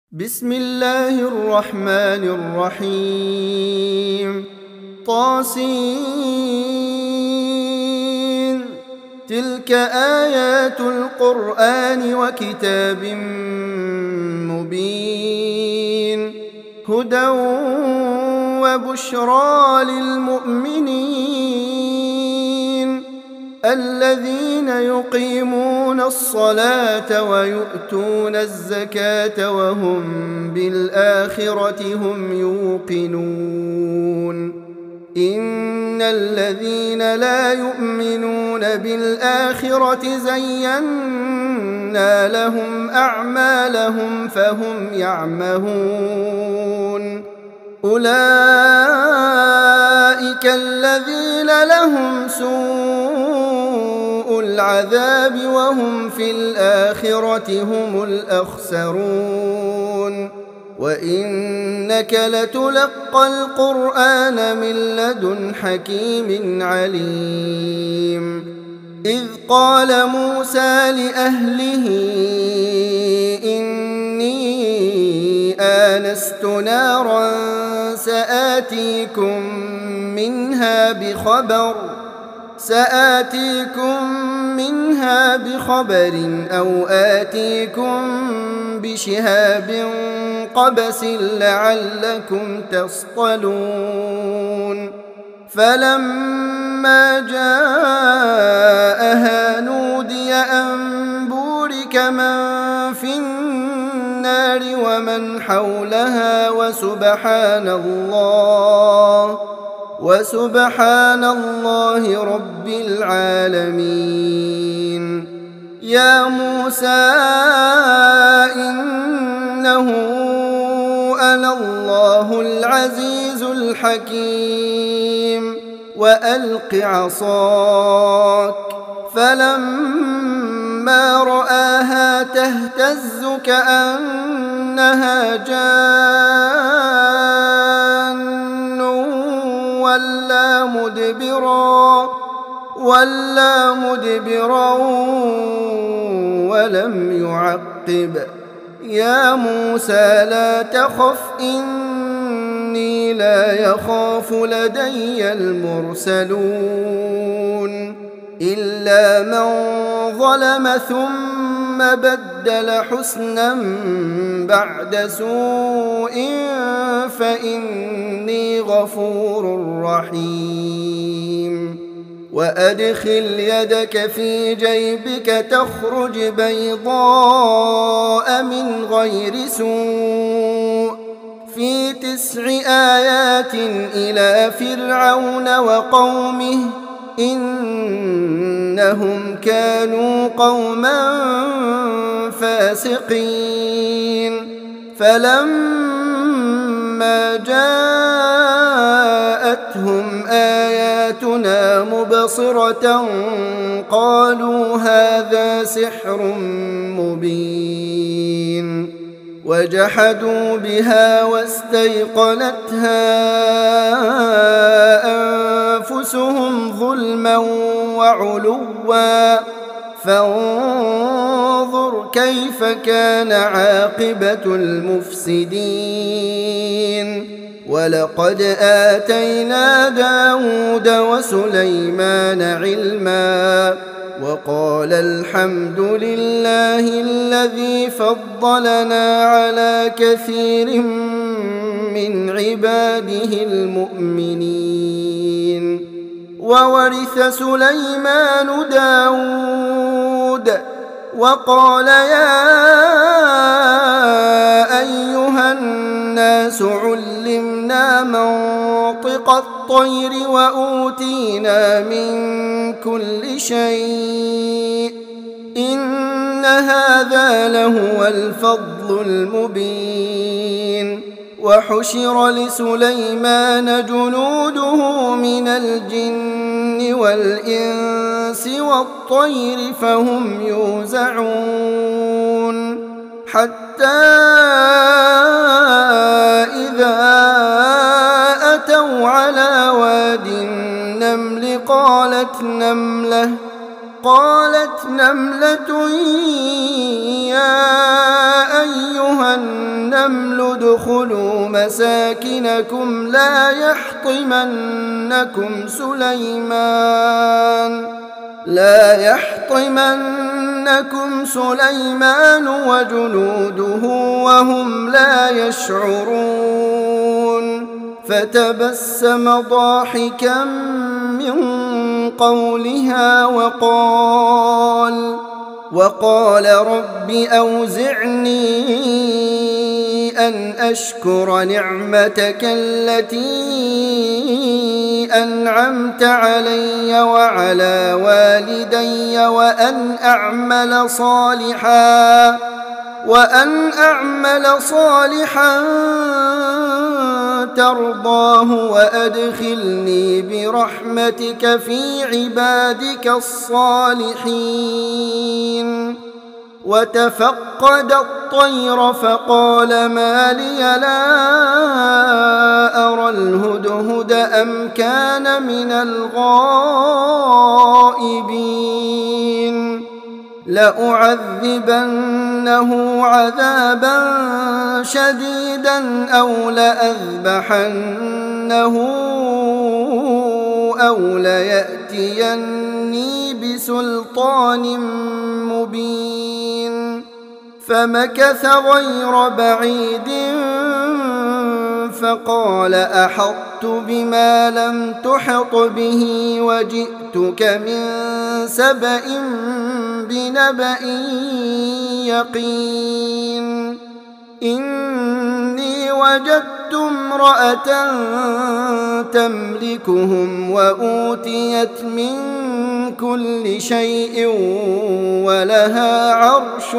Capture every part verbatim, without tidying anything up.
بسم الله الرحمن الرحيم. طاسين. تلك آيات القرآن وكتاب مبين، هدى وبشرى للمؤمنين الذين يقيمون الصلاة ويؤتون الزكاة وهم بالآخرة هم يوقنون. إن الذين لا يؤمنون بالآخرة زينا لهم أعمالهم فهم يعمهون. أولئك الذين لهم سوء العذاب وهم في الآخرة هم الأخسرون. وإنك لتلقى القرآن من لدن حكيم عليم. إذ قال موسى لأهله إني آنست نارا سآتيكم منها بخبر سآتيكم منها بخبر أو آتيكم بشهاب قبس لعلكم تصطلون. فلما جاءها نودي أن بورك من في النار ومن حولها وسبحان الله وسبحان الله رب العالمين. يا موسى إنه أنا الله العزيز الحكيم وألق عصاك. فلما رآها تهتز كأنها جان ولا مدبرا ولا مدبرا ولم يعقب. يا موسى لا تخف إني لا يخاف لدي المرسلون. إلا من ظلم ثم بدل حسنا بعد سوء فإني غفور رحيم. وأدخل يدك في جيبك تخرج بيضاء من غير سوء في تسع آيات إلى فرعون وقومه إنهم كانوا قوما فاسقين. فلما جاءتهم آياتنا مبصرة قالوا هذا سحر مبين. وجحدوا بها واستيقنتها أنفسهم ظلما وعلوا فانظر كيف كان عاقبة المفسدين. ولقد آتينا داود وسليمان علما وقال الحمد لله الذي فضلنا على كثير من عباده المؤمنين. وورث سليمان داود وقال يا أيها الناس علمنا منطق الطير وأوتينا من كل شيء إن هذا لهو الفضل المبين. وحشر لسليمان جنوده من الجن والإنس والطير فهم يوزعون حتى إذا أتوا على واد النمل قالت نملة قالت نملة يا أيها الناس النمل ادخلوا مساكنكم لا يحطمنكم سليمان لا يحطمنكم سليمان وجنوده وهم لا يشعرون فتبسم ضاحكا من قولها وقال وقال رب أوزعني أن أشكر نعمتك التي أنعمت علي وعلى والدي وأن أعمل صالحا وأن أعمل صالحا ترضاه وأدخلني برحمتك في عبادك الصالحين وتفقد الطير فقال ما لي لا أرى الهدهد أم كان من الغائبين لأعذبنه عذابا شديدا أو لأذبحنه أو ليأتيني بسلطان مبين فمكث غير بعيد فقال أحطت بما لم تحط به وجئتك من سبأ بنبأ يقين إني وجدت امرأة تملكهم وأوتيت من كل شيء ولها عرش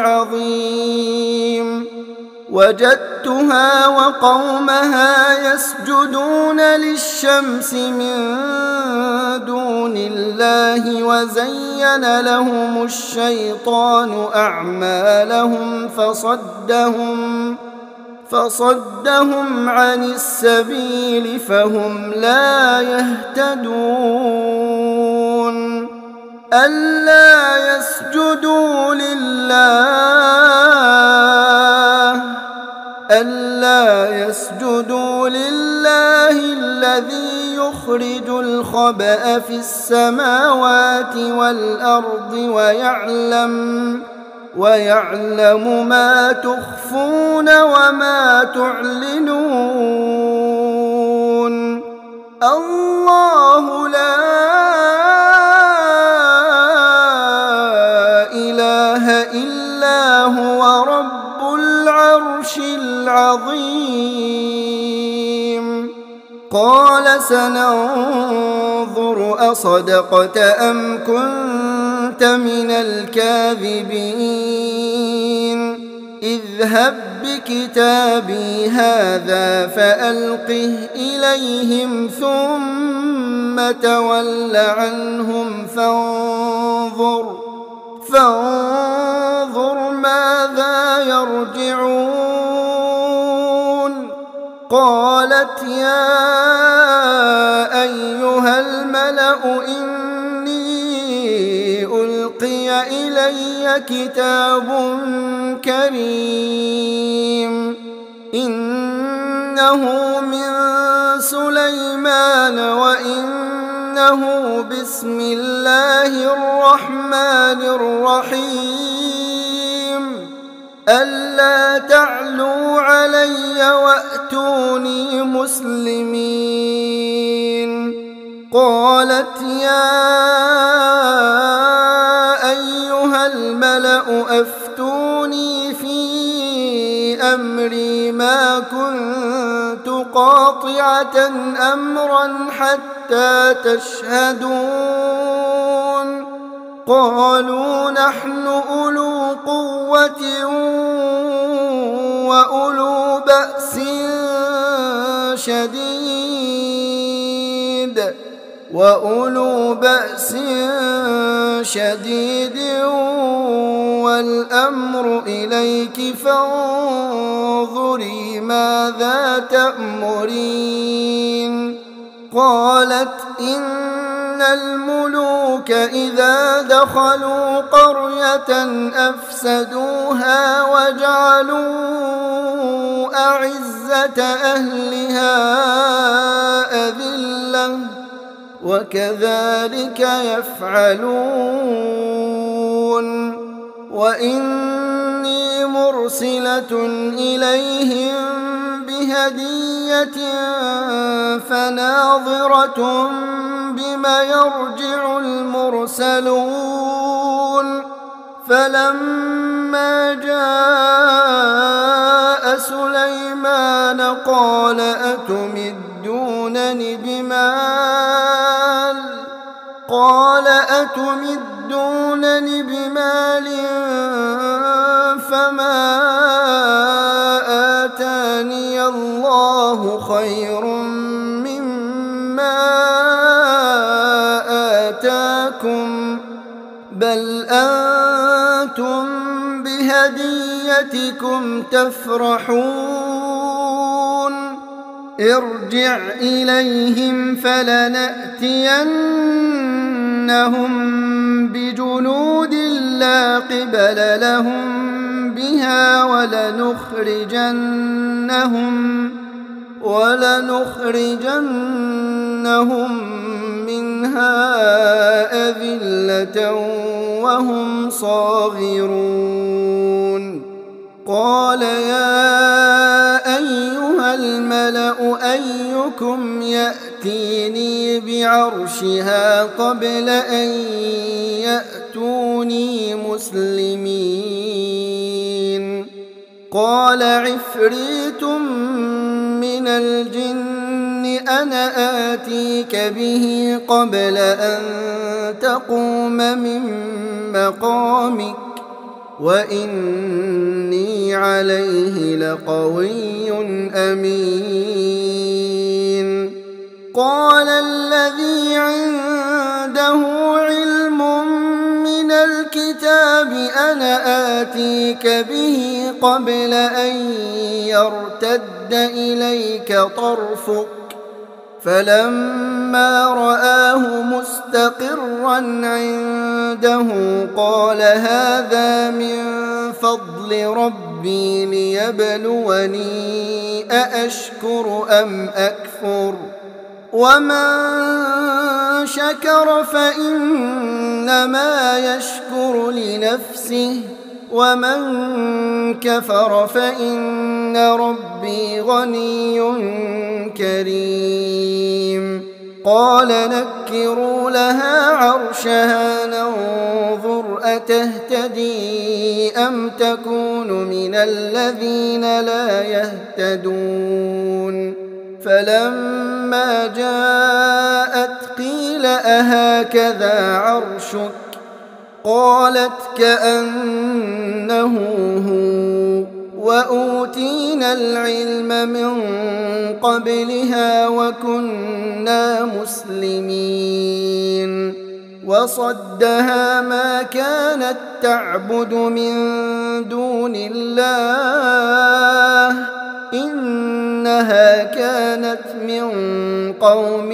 عظيم وجدتها وقومها يسجدون للشمس من دون الله وزين لهم الشيطان أعمالهم فصدهم فصدهم عن السبيل فهم لا يهتدون ألا يسجدوا لله ألا يسجدوا لله الذي يخرج الخبأ في السماوات والأرض ويعلم ويعلم ما تخفون وما تعلنون الله لا إله إلا هو رب العرش العظيم قال سننظر أصدقت أم كنت من الكاذبين اذهب بكتابي هذا فألقه إليهم ثم تول عنهم فانظر فانظر ماذا يرجعون قالت يا أيها الملأ إني ألقي إلي كتاب كريم إنه من سليمان وإنه بسم الله الرحمن الرحيم ألا تعلوا علي وأتوني مسلمين قالت يا أيها الملأ أفتوني في أمري ما كنت قاطعة أمرا حتى تشهدون قالوا نحن أولو قوة وأولو بأس شديد وأولو بأس شديد والأمر إليك فانظري ماذا تأمرين قالت إن الملوك إذا دخلوا قرية أفسدوها وجعلوا أعزة أهلها أذلة وكذلك يفعلون وإني مرسلة إليهم بهدية فناظرة بما يرجع المرسلون فلما جاء سليمان قال أتمدونني بمال قال أتمدونني بمال فما آتاني الله خير مما آتاكم بل أنتم بهديتكم تفرحون ارجع إليهم فلنأتينهم بجنود لا قبل لهم بها ولنخرجنهم ولنخرجنهم منها أذلة وهم صاغرون قال يا أيها الملأ أيكم يأتيني بعرشها قبل أن يأتوني مسلمين قال عفريت من الجن أنا آتيك به قبل أن تقوم من مقامك وإني عليه لقوي أمين قال الذي عنده علم من الكتاب أنا آتيك به قبل أن يرتد إليك طرفك فلما رآه مستقرا عنده قال هذا من فضل ربي ليبلوني أأشكر أم أكفر ومن شكر فإنما يشكر لنفسه ومن كفر فإن ربي غني كريم قال نكروا لها عرشها ننظر أتهتدي أم تكون من الذين لا يهتدون فلما جاءت قيل أهكذا عرشك قالت كأنه هو وأوتينا العلم من قبلها وكنا مسلمين وصدها ما كانت تعبد من دون الله إنها كانت من قوم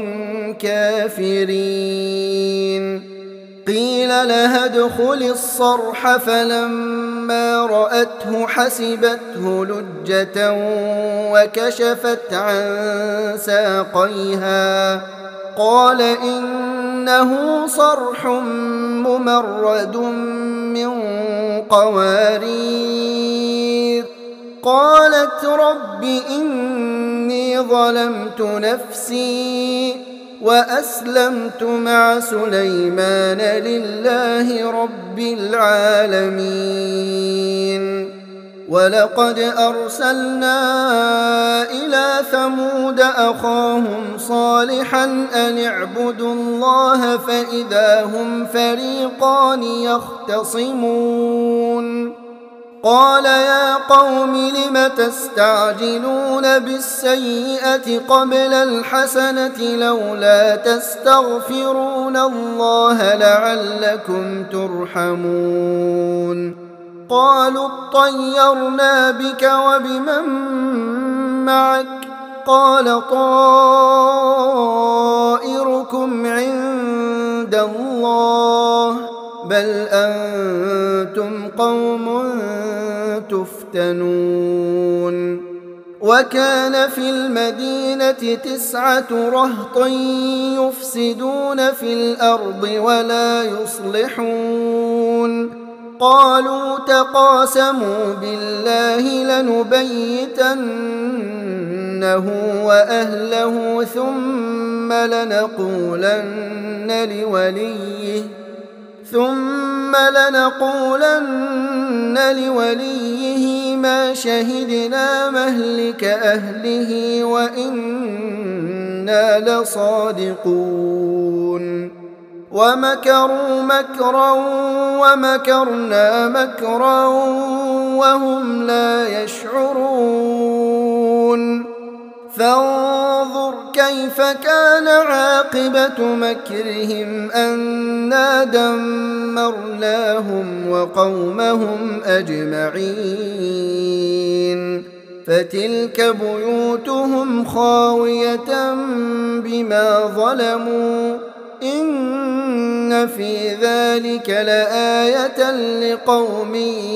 كافرين قيل لها ادخل الصرح فلما رأته حسبته لجة وكشفت عن ساقيها قال إنه صرح ممرد من قوارير قالت رب إني ظلمت نفسي وأسلمت مع سليمان لله رب العالمين ولقد أرسلنا إلى ثمود أخاهم صالحا أن اعبدوا الله فإذا هم فريقان يختصمون قال يا قوم لم تستعجلون بالسيئة قبل الحسنة لولا تستغفرون الله لعلكم ترحمون قالوا اطيرنا بك وبمن معك قال طائركم عند الله بل أنتم قوم تفتنون وكان في المدينة تسعة رهط يفسدون في الأرض ولا يصلحون قالوا تقاسموا بالله لنبيتنه وأهله ثم لنقولن لوليه ثم لنقولن لوليه ما شهدنا مهلك أهله وإنا لصادقون ومكروا مكرا ومكرنا مكرا وهم لا يشعرون فانظر كيف كان عاقبة مكرهم أنا دمرناهم وقومهم أجمعين فتلك بيوتهم خاوية بما ظلموا إن في ذلك لآية لقوم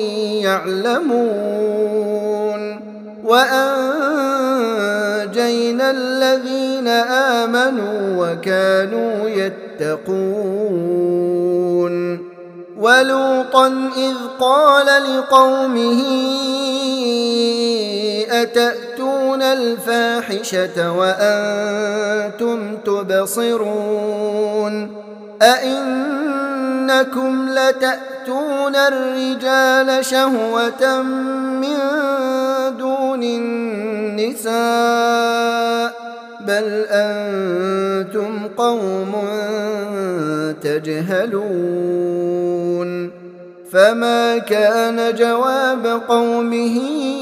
يعلمون وأنجينا الذين آمنوا وكانوا يتقون ولوطا إذ قال لقومه أتأتون الفاحشة وأنتم تبصرون أئنكم لتأتون الرجال شهوة من دون النساء بل أنتم قوم تجهلون فما كان جواب قومه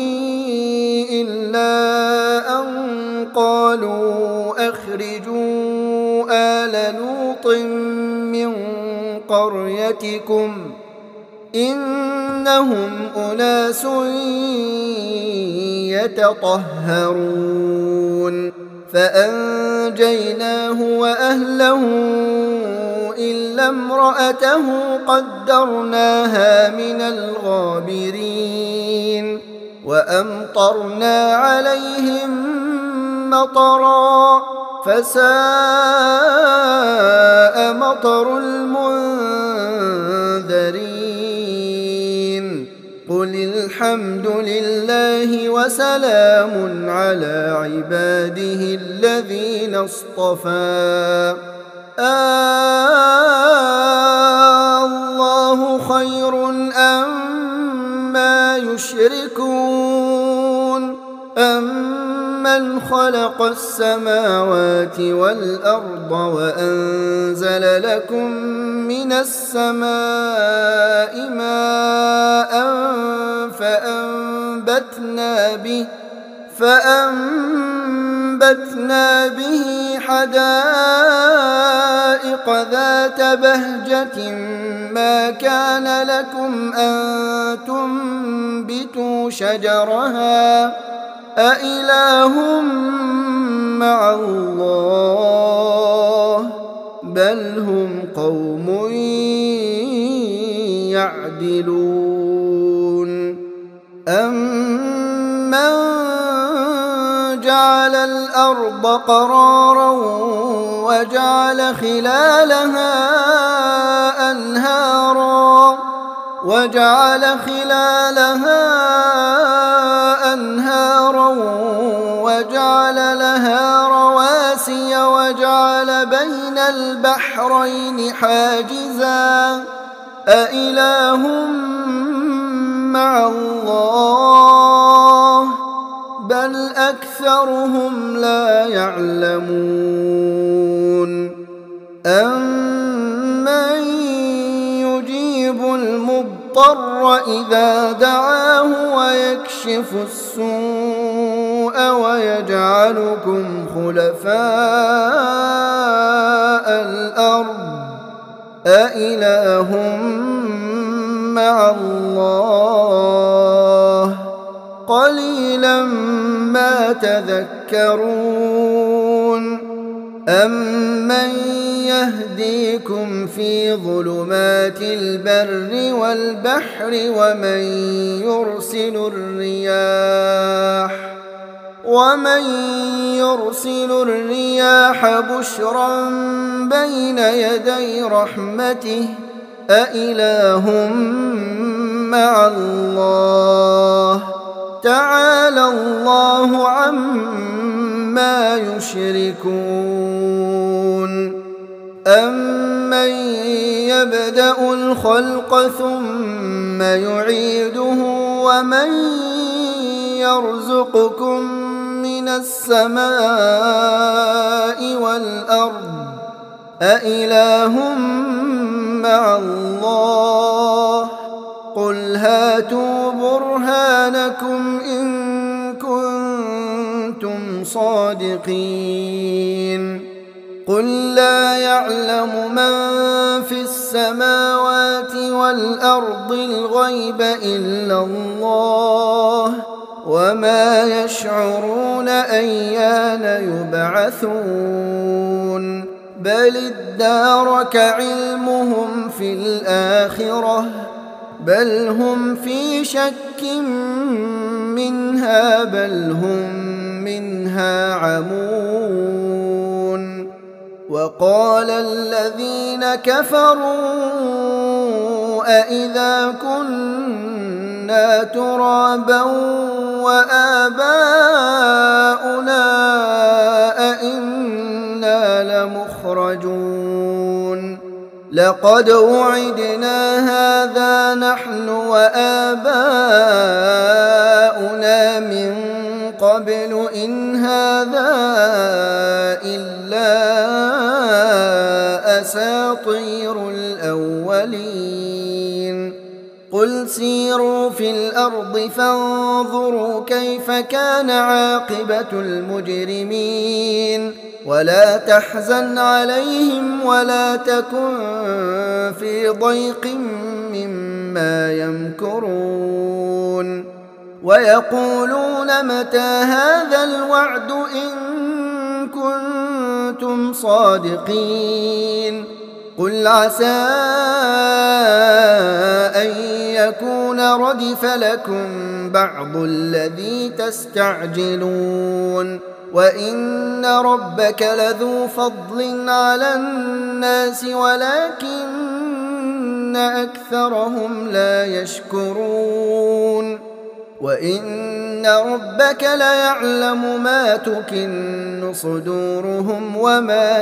إلا أن قالوا أخرجوا آل لوط من قريتكم إنهم أناس يتطهرون فأنجيناه وأهله إلا امرأته قدرناها من الغابرين وأمطرنا عليهم مطرا فساء مطر المنذرين قل الحمد لله وسلام على عباده الذين اصطفى آه الله خير أما يشركون أمن خلق السماوات والأرض وأنزل لكم من السماء ماء فأنبتنا به فأنبتنا به حدائق ذات بهجة ما كان لكم أن تنبتوا شجرها أإله مع الله بل هم قوم يعدلون أمن جعل الأرض قرارا وجعل خلالها أنهارا وجعل خلالها أنهارا وجعل لها رواسي وجعل بين البحرين حاجزا أإله مع الله بل أكثرهم لا يعلمون أمن يجيب المضطر إذا دعاه ويكشف السوء ويجعلكم خلفاء الأرض أإله مع الله قليلا ما تذكرون أمن يهديكم في ظلمات البر والبحر ومن يرسل الرياح ومن يرسل الرياح بشرا بين يدي رحمته أإله مع الله تعالى الله عما يشركون أمن يبدأ الخلق ثم يعيده ومن يرزقكم من السماء والأرض أإله مع الله قل هاتوا برهانكم إن كنتم صادقين قل لا يعلم من في السماوات والأرض الغيب إلا الله وما يشعرون أيان يبعثون بل ادارك علمهم في الآخرة بل هم في شك منها بل هم منها عمون وقال الذين كفروا أإذا كنا ترابا وآباؤنا أئنا لمخرجون لقد وعدنا هذا نحن وآباؤنا من قبل إن هذا إلا أساطير الأولين قل سيروا في الأرض فانظروا كيف كان عاقبة المجرمين ولا تحزن عليهم ولا تكن في ضيق مما يمكرون ويقولون متى هذا الوعد إن كنتم صادقين قل عسى أن يكون ردف لكم بعض الذي تستعجلون وإن ربك لذو فضل على الناس ولكن أكثرهم لا يشكرون وإن ربك ليعلم ما تكن صدورهم وما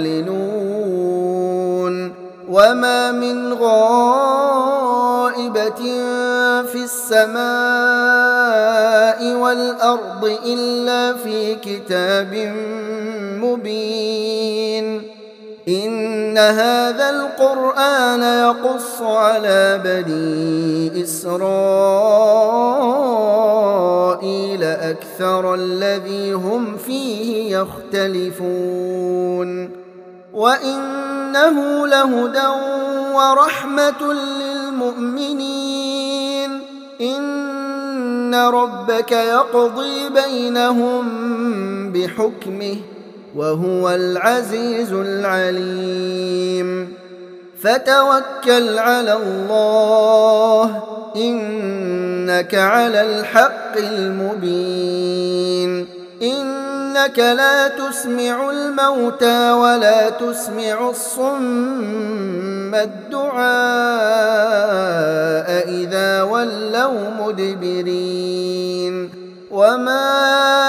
يعلنون وما من غائبة في السماء والأرض إلا في كتاب مبين إن هذا القرآن يقص على بني إسرائيل أكثر الذي هم فيه يختلفون وإنه لهدى ورحمة للمؤمنين إن ربك يقضي بينهم بحكمه وهو العزيز العليم فتوكل على الله إنك على الحق المبين إنك لا تسمع الموتى ولا تسمع الصم الدعاء إذا ولوا مدبرين وما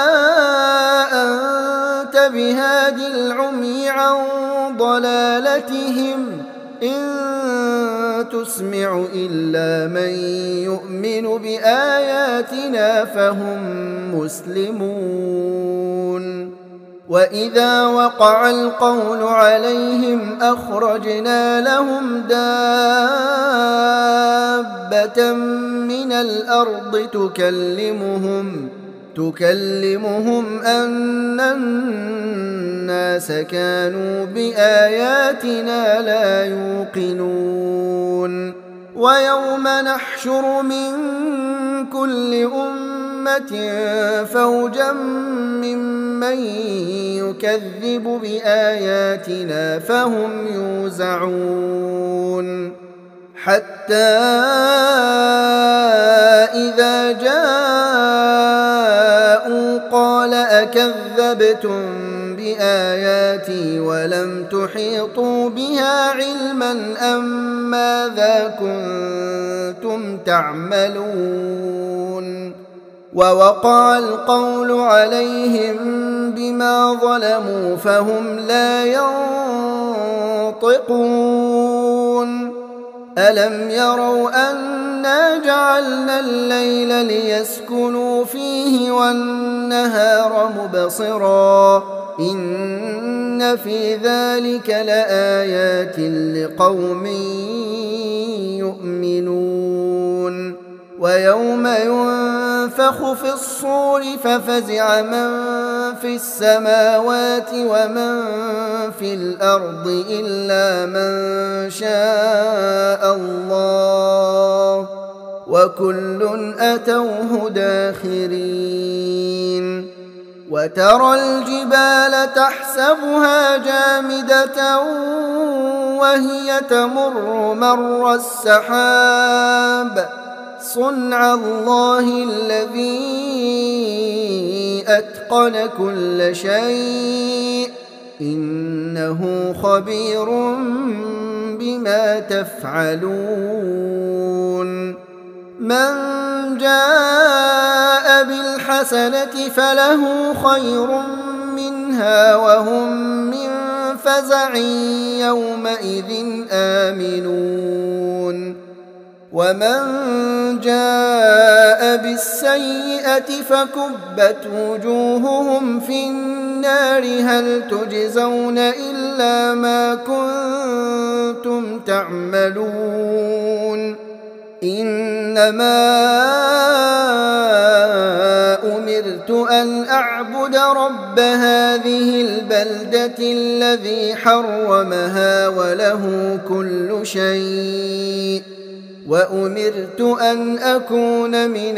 أنت بهادي العمي عن ضلالتهم إن تسمع إلا من يؤمن بآياتنا فهم مسلمون وإذا وقع القول عليهم أخرجنا لهم دابة من الأرض تكلمهم تكلمهم أن الناس كانوا بآياتنا لا يوقنون ويوم نحشر من كل أمة فوجا ممن يكذب بآياتنا فهم يوزعون حتى إذا جاءوا قالوا قال أكذبتم بآياتي ولم تحيطوا بها علما أم ماذا كنتم تعملون ووقع القول عليهم بما ظلموا فهم لا ينطقون ألم يروا أنا جعلنا الليل ليسكنوا فيه والنهار مبصرا إن في ذلك لآيات لقوم يؤمنون ويوم ينفخ في الصور ففزع من في السماوات ومن في الأرض إلا من شاء الله وكل أتوه داخرين وترى الجبال تحسبها جامدة وهي تمر مر السحاب صنع الله الذي أتقن كل شيء إنه خبير بما تفعلون من جاء بالحسنة فله خير منها وهم من فزع يومئذ آمنون ومن جاء بالسيئة فكبت وجوههم في النار هل تجزون إلا ما كنتم تعملون إنما أمرت أن أعبد رب هذه البلدة الذي حرمها وله كل شيء وأمرت أن أكون من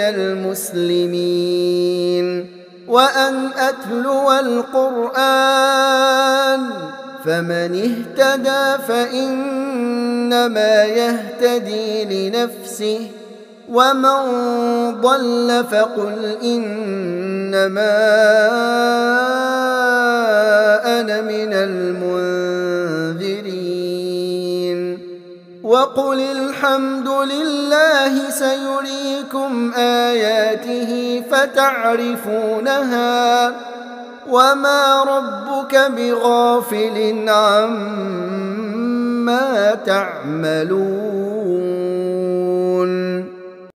المسلمين وأن أتلو القرآن فمن اهتدى فإنما يهتدي لنفسه ومن ضل فقل إنما أنا من المنذرين وقل الحمد لله سيريكم آياته فتعرفونها وما ربك بغافل عما تعملون